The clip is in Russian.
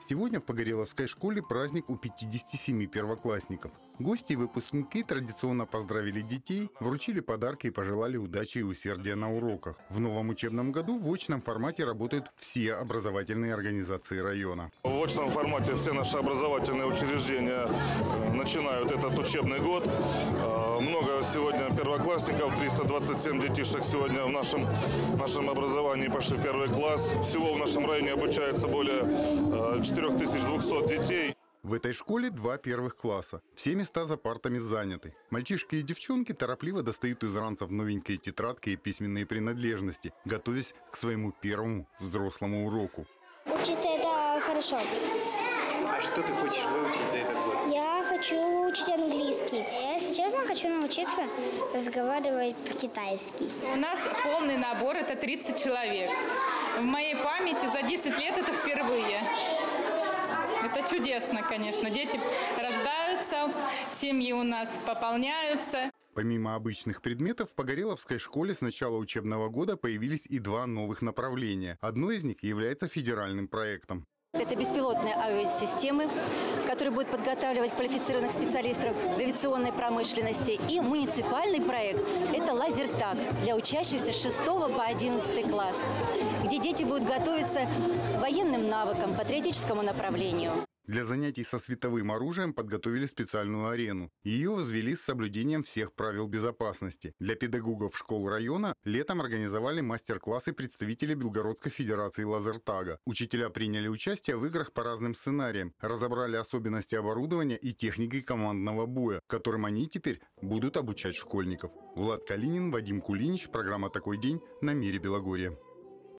Сегодня в Погореловской школе праздник у 57 первоклассников. Гости и выпускники традиционно поздравили детей, вручили подарки и пожелали удачи и усердия на уроках. В новом учебном году в очном формате работают все образовательные организации района. В очном формате все наши образовательные учреждения начинают этот учебный год. Много сегодня первоклассников, 327 детишек сегодня в нашем образовании пошли в первый класс. Всего в нашем районе обучается более 4200 детей. В этой школе 2 первых класса. Все места за партами заняты. Мальчишки и девчонки торопливо достают из ранцев новенькие тетрадки и письменные принадлежности, готовясь к своему первому взрослому уроку. Учиться это хорошо. А что ты хочешь выучить за этот год? Я хочу учить английский. Я, если честно, хочу научиться разговаривать по-китайски. У нас полный набор, это 30 человек. В моей памяти за 10 лет это впервые. Это чудесно, конечно. Дети рождаются, семьи у нас пополняются. Помимо обычных предметов, в Погореловской школе с начала учебного года появились и 2 новых направления. Одно из них является федеральным проектом. Это беспилотные авиасистемы, которые будут подготавливать квалифицированных специалистов в авиационной промышленности. И муниципальный проект – это лазертаг для учащихся с 6 по 11 класс, где дети будут готовиться к военным навыкам, патриотическому направлению. Для занятий со световым оружием подготовили специальную арену. Ее возвели с соблюдением всех правил безопасности. Для педагогов школ района летом организовали мастер-классы представителей Белгородской федерации лазертага. Учителя приняли участие в играх по разным сценариям, разобрали особенности оборудования и техники командного боя, которым они теперь будут обучать школьников. Влад Калинин, Вадим Кулинич. Программа «Такой день» на Мире Белогорье.